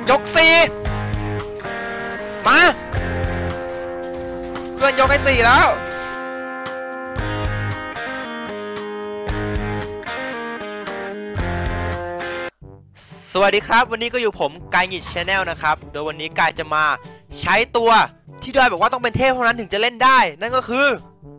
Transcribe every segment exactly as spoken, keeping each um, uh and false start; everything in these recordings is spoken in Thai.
ยกสี่มาเพื่อนยกให้สี่แล้วสวัสดีครับวันนี้ก็อยู่ผมกายงิดชาแนลนะครับโดยวันนี้กายจะมาใช้ตัวที่ดอยบอกว่าต้องเป็นเทพเท่านั้นถึงจะเล่นได้นั่นก็คือ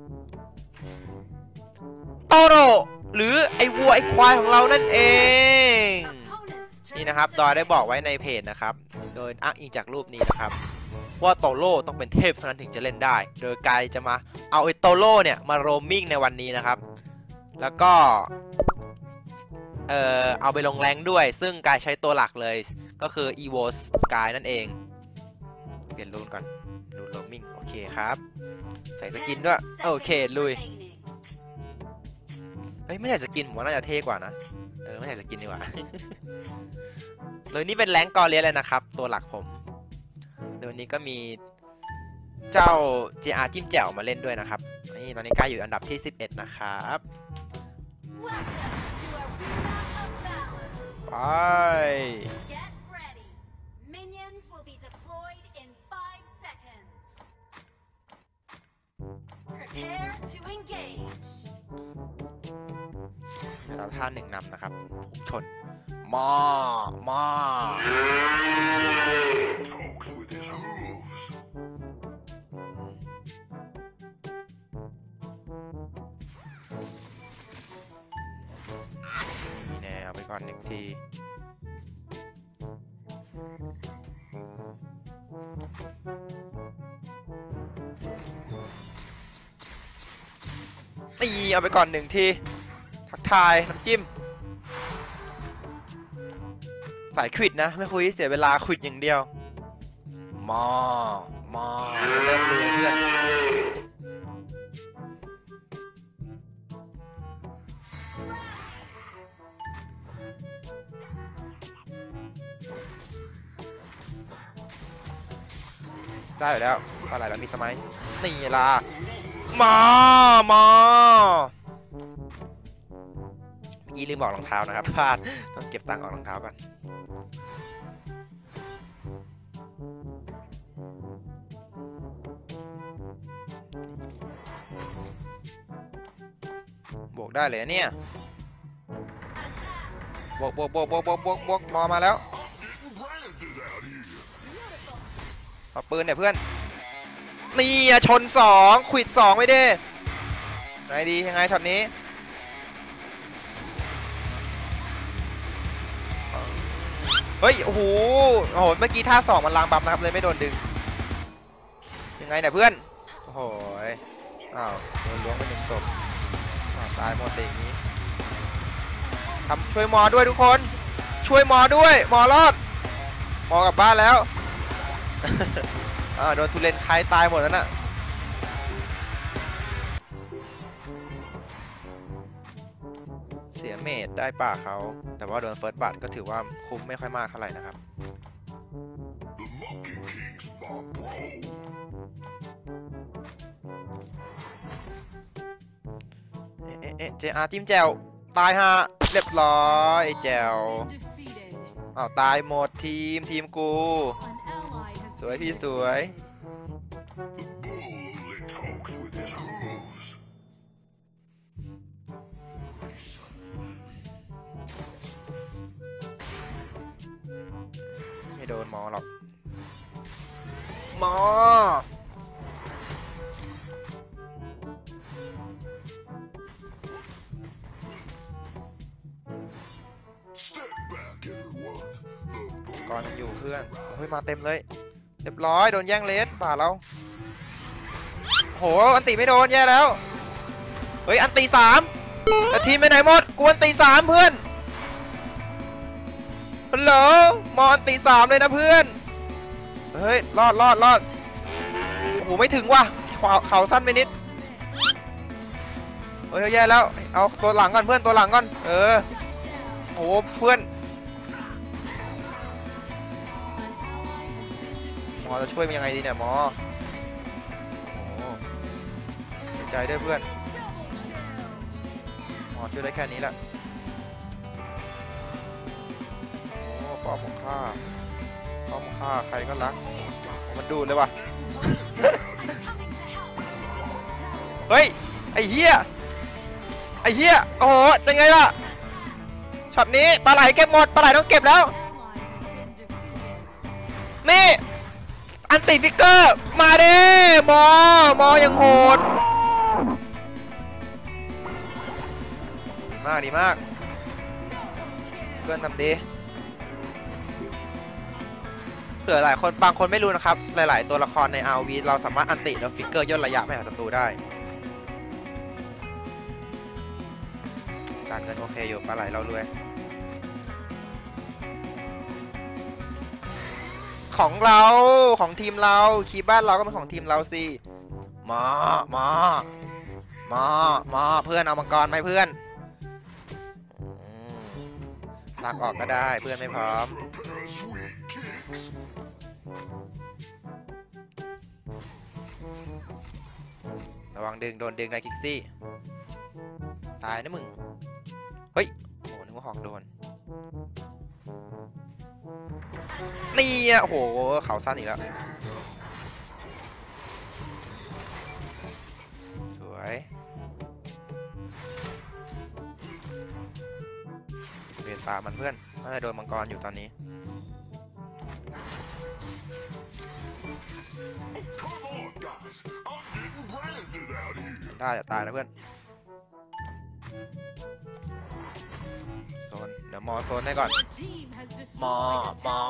โตโร่หรือไอวัวไอควายของเรานั่นเองนี่นะครับดอยได้บอกไว้ในเพจนะครับโดยอ้างอิงจากรูปนี้นะครับว่าโตโร่ต้องเป็นเทพเท่านั้นถึงจะเล่นได้โดยกายจะมาเอาไอโตโร่เนี่ยมาโรมมิ่งในวันนี้นะครับแล้วก็เอ่อเอาไปลงแรงด้วยซึ่งกายใช้ตัวหลักเลยก็คือ Evo Sky นั่นเองเปลี่ยนรูนก่อนรูนโรมมิ่งโอเคครับใส่สกินด้วยโอเคลุยเฮ้ยไม่ใส่สกินผมว่าน่าจะเท่กว่านะเออไม่ใส่สกินดีกว่า เลยนี่เป็นแรงกอเลียเลยนะครับตัวหลักผมเดี๋ยววันนี้ก็มีเจ้า เจ อาร์ จิ้มแจ่วมาเล่นด้วยนะครับนี่ตอนนี้กายอยู่อันดับที่สิบเอ็ดนะครับไปแล้วท่าหนึ่งนำนะครับพุ่งชนมามานี่แน่เอาไปก่อนหนึ่งทีตีเอาไปก่อนหนึ่งทีทักทายน้ำจิ้มสายควิดนะไม่คุยเสียเวลาควิดอย่างเดียวมามาเริ่มเลยเพื่อนได้อยู่แล้วอะไรแล้วมีสมัยนี่ล่ะมามาเมื่อกี้ลืมบอกรองเท้านะครับพลาดต้องเก็บตังค์ออกรองเท้าก่อนบวกได้เลยเนี่ยบวกบวกบวกบวกบวกบวกบวกมอมาแล้วเอาปืนเนี่ยเพื่อนนี่ชนสองขวิดสองไม่ได้ไงดียังไงช็อตนี้เฮ้ยโอ้โหโอ้โหเมื่อกี้ท่าสองมันล้างบัฟนะครับเลยไม่โดนดึงยังไงเนี่ยเพื่อนโอ้โหอ้าวโดนล้วงไปหนึ่งศพตายหมดอย่างนี้ทำช่วยหมอด้วยทุกคนช่วยหมอด้วยหมอรอดหมอกลับบ้านแล้ว อ่าโดนทุเรนคายตายหมดแล้วน่ะเสียเมดได้ป่าเขาแต่ว่าโดนเฟิร์สบัตก็ถือว่าคุ้มไม่ค่อยมากเท่าไหร่นะครับเอ๊ะเอ๊ะ เจ อาร์ จิ้มแจวตายฮะเรียบร้อยแจวอ้าวตายหมดทีมทีมกูสวยพี่สวยไม่โดนหมอหรอกหมอก่อนอยู่เพื่อนเฮ้ยมาเต็มเลยเรียบร้อยโดนแย่งเลสป่าเราโหอันตีไม่โดนแย่แล้วเฮ้ยอันตีสามแต่ทีมไปไหนหมดกวนตีสามเพื่อนฮัลโหลมอนตีสามเลยนะเพื่อนเฮ้ยรอดรอดรอดโอ้โหไม่ถึงว่ะเขาสั้นไปนิดเฮ้ยแย่แล้วเอาตัวหลังก่อนเพื่อนตัวหลังก่อนเออโอ้โหเพื่อนหมอจะช่วยมันยังไงดีเนี่ยหมอโอ้เสียใจด้วยเพื่อนหมอช่วยได้แค่นี้แหละโอ้ปอบของข้าป้อมฆ่าใครก็รักมันดูดเลยว่ะ เฮ้ยไอ้เหี้ยไอ้เหี้ยโอ้โหเป็นไงล่ะช็อตนี้ปลาไหลเก็บหมดปลาไหลต้องเก็บแล้วนี่อันติฟิกเกอร์มาเด้มอมอยังโหดดีมากดีมากเพื่อนทำดีเผื่อหลายคนบางคนไม่รู้นะครับหลายๆตัวละครใน อาร์ โอ วี เราสามารถอันติแล้วฟิกเกอร์ย่นระยะไปหาศัตรูได้การเงินโอเคอยู่ปลาไหลเรารวยของเราของทีมเราคีย์บ้านเราก็เป็นของทีมเราสิมามามามาเพื่อนเอามังกรไหมเพื่อนลากออกก็ได้เพื่อนไม่พร้อมระวังดึงโดนดึงไดคิกซี่ตายนะมึงเฮ้ยโอ้โหนึกว่าหอกโดนนี่อ่ะโอ้โหเขาสั้นอีกแล้วสวยเวทตามันเพื่อนน่าจะโดนมังกรอยู่ตอนนี้ได้จะตายนะเพื่อนโซนเดี๋ยวมอโซนให้ก่อนมอมอ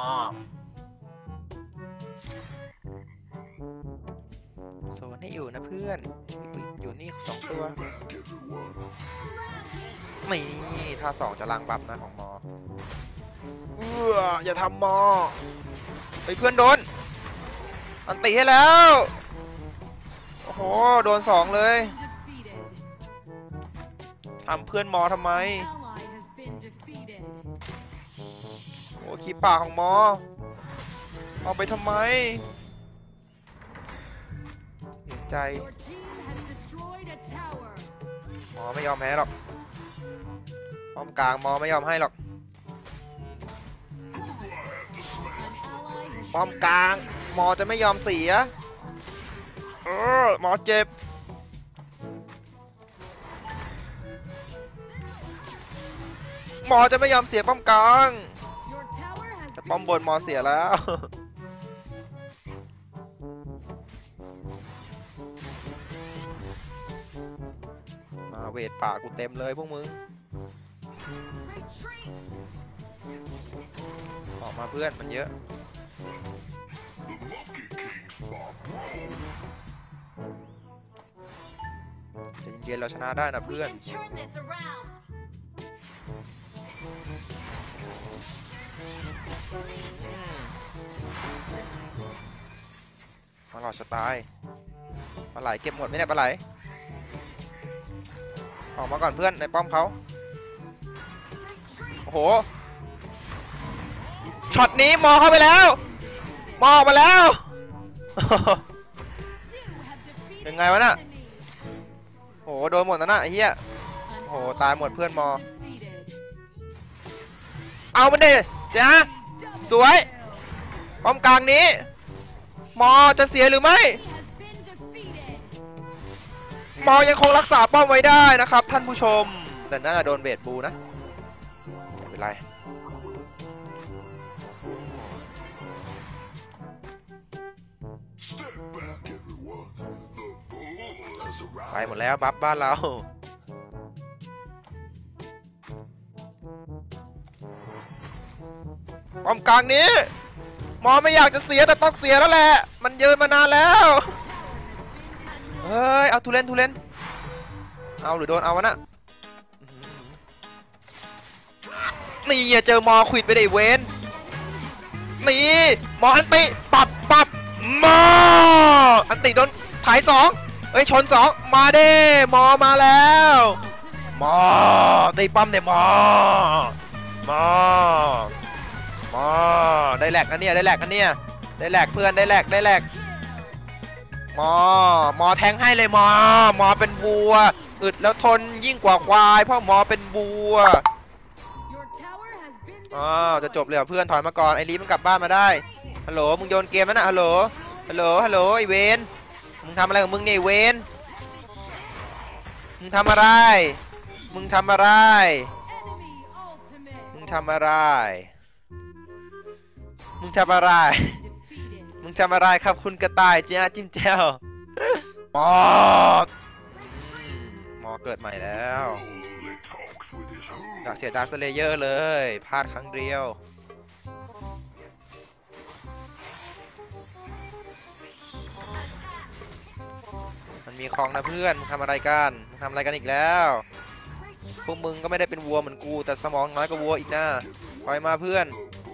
โซนให้อยู่นะเพื่อนอยู่นี่สองตัวไม่ท่าสองจะล้างบัฟนะของมอเอออย่าทำมอไปเพื่อนโดนอันตีให้แล้วโอ้โหโดนสองเลยทำเพื่อนมอทำไมโอ้ขี้ปากของมอเอาไปทำไมเห็นใจมอไม่ยอมแพ้หรอกป้อมกลางมอไม่ยอมให้หรอกป้อมกลางมอจะไม่ยอมเสียเออมอเจ็บมอจะไม่ยอมเสียป้อมกลางแต่ป้อมบนมอเสียแล้วมาเวทป่ากูเต็มเลยพวกมึงออกมาเพื่อนมันเยอะจะเย็นๆเราชนะได้นะเพื่อนมาหลอดสไตล์ปลาไหลเก็บหมดไหมเนี่ยปลาไหลออกมาก่อนเพื่อนในป้อมเขาโอ้โหช็อตนี้มอเข้าไปแล้วมอออกมาแล้วยังไงวะน่ะโอ้โหโดนหมดแล้วนะไอ้เหี้ยโอ้โหตายหมดเพื่อนมอเอามันดิจ้าสวยป้อมกลางนี้มอจะเสียหรือไม่มอยังคงรักษาป้อมไว้ได้นะครับท่านผู้ชมแต่น่าจะโดนเบสบูนะไม่เป็นไรไปหมดแล้วบัฟบ้านเราป้อมกลางนี้มอไม่อยากจะเสียแต่ต้องเสียแล้วแหละมันยืนมานานแล้วเฮ้ยเอาทุเรนทุเรนเอาหรือโดนเอาวะนะนี่เจอมอควิดไปได้เวนนี่มออันติปับปับมออันติโดนถ่ายสองเฮ้ยชนสองมาเด้มอมาแล้วมอตีป้อมเนี่ยมอมอมอได้แหลกนะเนี่ยได้แหลกนะเนี่ยได้แหลกเพื่อนได้แหลกได้แหลกมอมอแทงให้เลยมอมอเป็นวัวอึดแล้วทนยิ่งกว่าควายเพราะมอเป็นวัวอ๋อจะจบเลยเพื่อนถอยมาก่อนไอรีมันกลับบ้านมาได้ฮัลโหลมึงโยนเกมแล้วนะฮัลโหลฮัลโหลฮัลโหลไอเวนมึงทำอะไรของมึงเนี่ยเวนมึงทำอะไรมึงทำอะไรมึงทำอะไรมึงทำอะไรมึงทำอะไรครับคุณกระต่ายเจ้าจิ้มแจ้วหมอหมอเกิดใหม่แล้วอยากเสียดาร์คสเลเยอร์เลยพลาดครั้งเดียวมันมีของนะเพื่อนมึงทำอะไรกันมึงทำอะไรกันอีกแล้วพวกมึงก็ไม่ได้เป็นวัวเหมือนกูแต่สมองน้อยกว่าวัวอีกนะปล่อยมาเพื่อน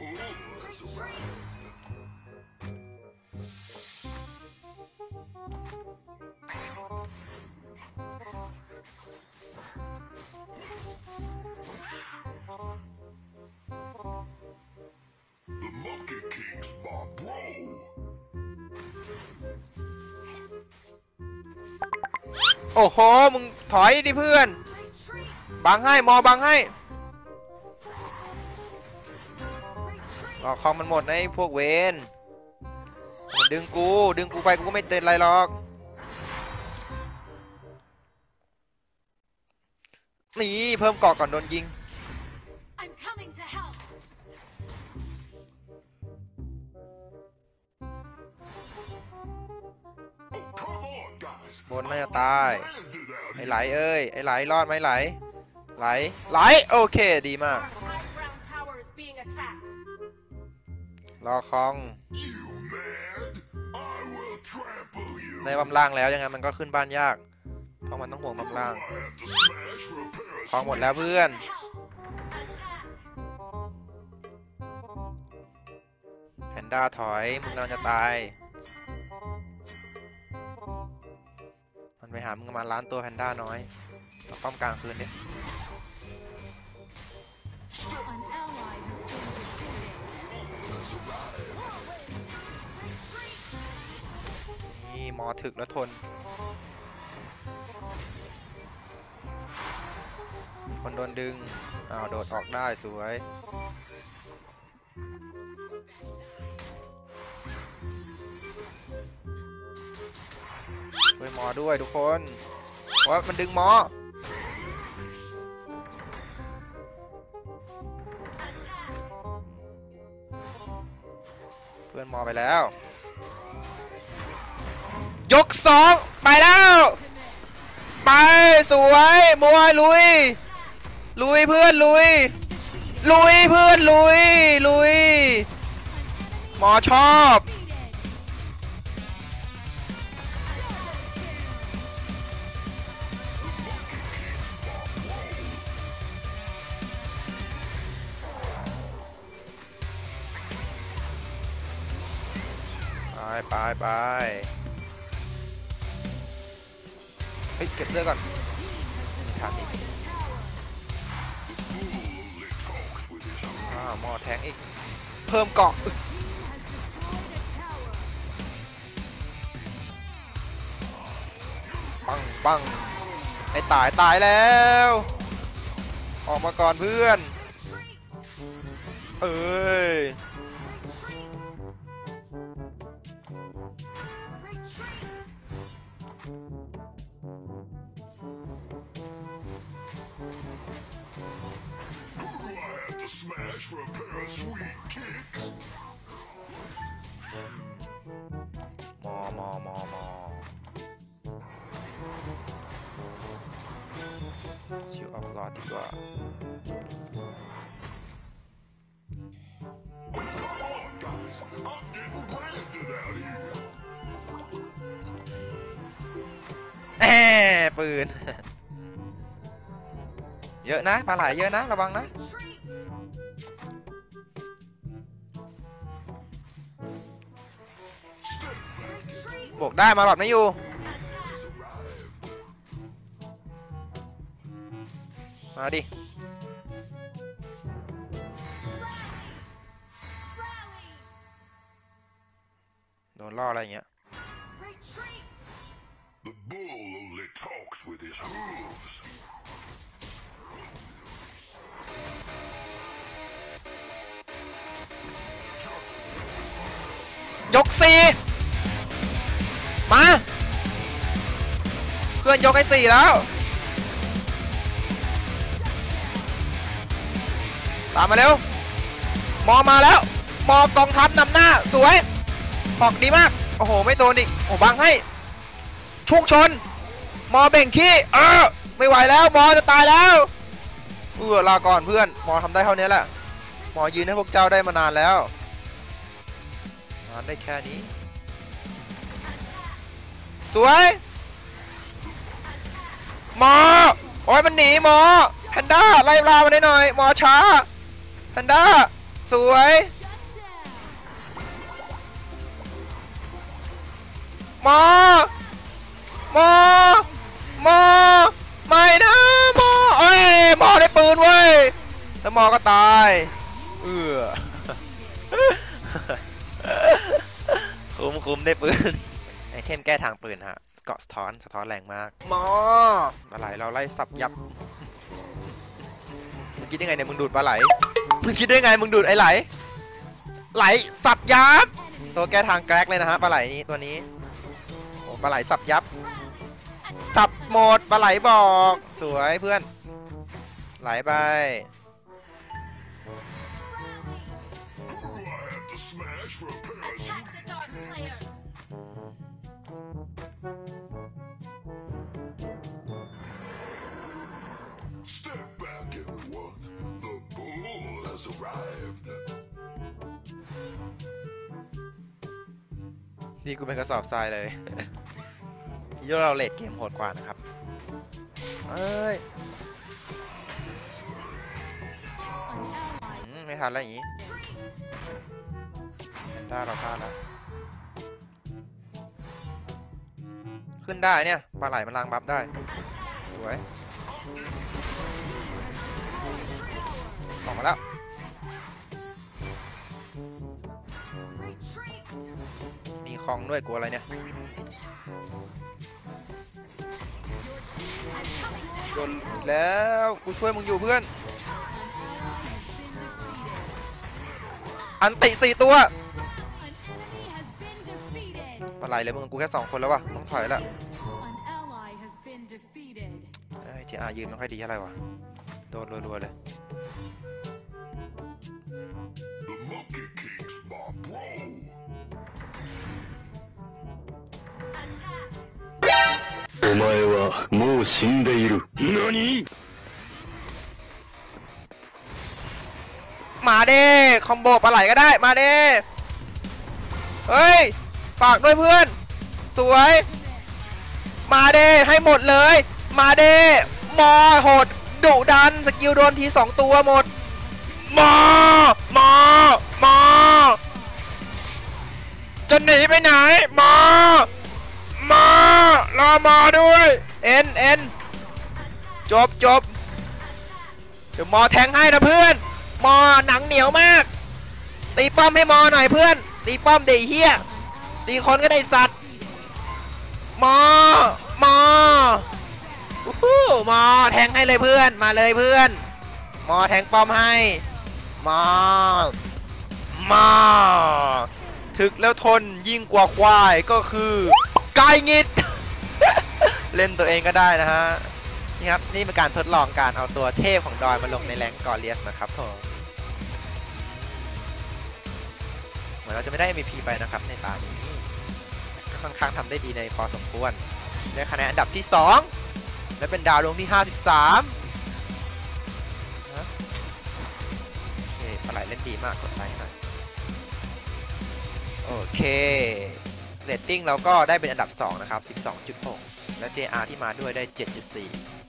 โอ้โหมึงถอยดิเพื่อนบังให้มอบังให้รอคอมมันหมดนะไอ้พวกเวนมันดึงกูดึงกูไปกูก็ไม่เต้นไรหรอกนี่เพิ่มเกาะก่อนโดนยิงบนน่าจะตายไอ้ไหลเอ้ยไอ้ไหลรอดไหมไหลไหลไหลโอเคดีมากรอคองในบำล่างแล้วยังไงมันก็ขึ้นบ้านยากเพราะมันต้องห่วงบำล่างคองหมดแล้วเพื่อนแพนด้าถอยมึงกำลังจะตายมันไปหามึงมาล้านตัวแพนด้าน้อยมาป้อมกลางคืนดินี่มอถึกแล้วทนคนโดนดึงอ้าวโดดออกได้สวยช่วยมอด้วยทุกคนเพราะมันดึงมอเพื่อนมอไปแล้วยกสองไปแล้วไปสวยมวยลุยลุยเพื่อนลุยลุยเพื่อนลุยลุยหมอชอบไปไปไปเฮ้ยเก็บเลือดก่อนถามอีกอ้าวมอแทงอีกเพิ่มเกาะปังปังไอ้ตายตายแล้วออกมาก่อนเพื่อนเอ้ยมอมอมอมอชิวออฟลอดดีกว่าแหมปืนเยอะนะปลาไหลเยอะนะระวังนะบวกได้มาหลอดไม่อยู่มาดิโดนล่ออะไรอย่างเงี้ยยกสี่มาเพื่อนยกให้สี่แล้วตามมาเร็วมอมาแล้วมอกองทัพนำหน้าสวยหอกดีมากโอ้โหไม่โดนอีกโอ้บังให้ชุกชนมอเบ่งขี้เออไม่ไหวแล้วมอจะตายแล้วเออลาก่อนเพื่อนมอทำได้เท่านี้แหละมอยืนให้พวกเจ้าได้มานานแล้วนานได้แค่นี้สวยหมอโอ้ยมันหนีหมอแพนด้าไล่ปลามาได้หน่อยหมอช้าแพนด้าสวยหมอหมอหมอไม่นะหมอเอ้ยหมอได้ปืนเว้ยแล้วหมอก็ตายเออคุ้มคุ้มได้ปืนไอเทมแก้ทางปืนฮะเกาะสะท้อนสะท้อนแรงมากหมอปลาไหลเราไล่สับยับมึงคิดได้ไงเนี่ยมึงดูดปลาไหลมึงคิดได้ไงมึงดูดไอไหลไหลสับยับตัวแก้ทางแกรกเลยนะฮะปลาไหลนี้ตัวนี้โอ้ปลาไหลสับยับสับหมดปลาไหลบอกสวยเพื่อนไหลไปนี่กูเป็นกระสอบทรายเลยที่เราเลดเกมโหดกว่านะครับเอ้ยไม่ทันแล้วอย่างนี้แพนด้าเราพลาดแล้วขึ้นได้เนี่ยปลาไหลมันล้างบัฟได้สวยออกมาแล้วมีคลองด้วยกลัวอะไรเนี่ยโดนอีกแล้วกูช่วยมึงอยู่เพื่อนอันติสี่ตัวปลาไหลเลยมึงกูแค่สองคนแล้ววะต้องถอยแล้วไอ้ที่อายืนไม่ค่อยดีอะไรวะโดนรัวๆเลยお前はもう死んでいる。何？ มาเด้คอมโบปลาไหลก็ได้มาเด้เฮ้ยฝากด้วยเพื่อนสวยมาเด้ให้หมดเลยมาเด้มอโหดดุดันสกิลโดนทีสองตัวหมดมอมอมอจะหนีไปไหนมอมารอมาด้วยเอ็นเอ็นจบจบเดี๋ยวมอแทงให้นะเพื่อนมอหนังเหนียวมากตีป้อมให้มอหน่อยเพื่อนตีป้อมเดี๋ยวเฮียตีคนก็ได้สัตว์มอมออู้หูมอแทงให้เลยเพื่อนมาเลยเพื่อนมอแทงป้อมให้มอมอถึกแล้วทนยิ่งกว่าควายก็คือไก่งิด เล่นตัวเองก็ได้นะฮะนี่ครับนี่เป็นการทดลองการเอาตัวเทพของดอยมาลงในแรงกอเลียสนะครับผมเหมือนเราจะไม่ได้ เอ็ม วี พี ไปนะครับในตานี้ก็ค่อนข้างทำได้ดีในพอสมควรได้คะแนนอันดับที่สองและเป็นดาวดวงที่ห้าสิบสามโอเคปลาไหลเล่นดีมากกดไลค์หน่อยโอเคเรตติ้งเราก็ได้เป็นอันดับสองนะครับ สิบสองจุดหก และ เจ อาร์ ที่มาด้วยได้ เจ็ดจุดสี่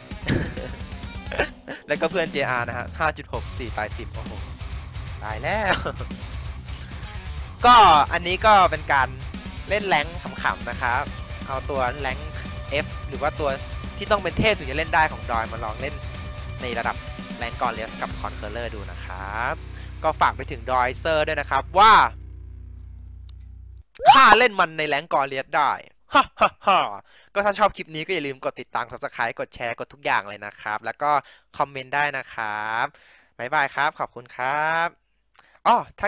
แล้วก็เพื่อน เจ อาร์ นะฮะ ห้าจุดหก สี่ตายสิบโอ้โหตายแล้ว ก็อันนี้ก็เป็นการเล่นแรงค์ขำๆนะครับเอาตัวแรงค์ F หรือว่าตัวที่ต้องเป็นเทพถึงจะเล่นได้ของดอยมาลองเล่นในระดับแรงกอเลสกับคอนเคอร์เลอร์ดูนะครับก็ฝากไปถึงดอยเซอร์ด้วยนะครับว่าข้าเล่นมันในแรงกอเลียสได้ฮ่าฮ่าฮ่าก็ถ้าชอบคลิปนี้ก็อย่าลืมกดติดตาม ซับสไครบ์ กดแชร์ กดทุกอย่างเลยนะครับ แล้วก็คอมเมนต์ได้นะครับบ๊ายบายครับ ขอบคุณครับอ้อถ้า